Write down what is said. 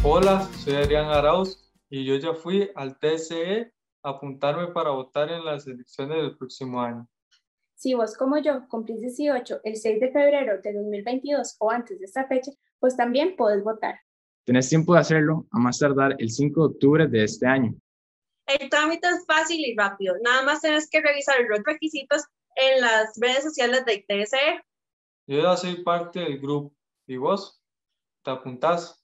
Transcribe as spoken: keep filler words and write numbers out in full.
Hola, soy Adrián Arauz y yo ya fui al T S E a apuntarme para votar en las elecciones del próximo año. Si vos como yo cumplís dieciocho el seis de febrero de dos mil veintidós o antes de esta fecha, pues también podés votar. Tenés tiempo de hacerlo a más tardar el cinco de octubre de este año. El trámite es fácil y rápido. Nada más tienes que revisar los requisitos en las redes sociales de T S E. Yo ya soy parte del grupo. ¿Y vos? ¿Te apuntás?